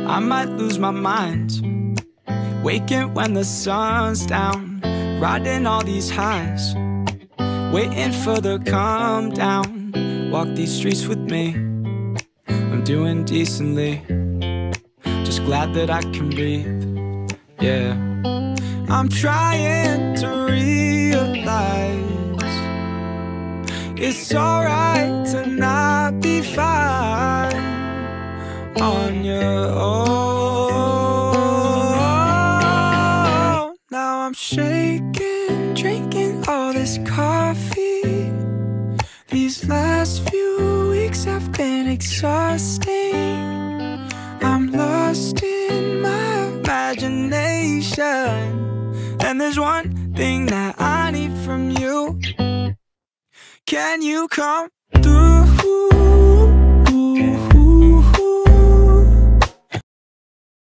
I might lose my mind, waking when the sun's down, riding all these highs, waiting for the calm down. Walk these streets with me, I'm doing decently, just glad that I can breathe, yeah. I'm trying to realize it's alright to not be fine on your own. Now I'm shaking, drinking all this coffee. These last few weeks have been exhausting. I'm lost in my imagination, and there's one thing that I need from you. Can you come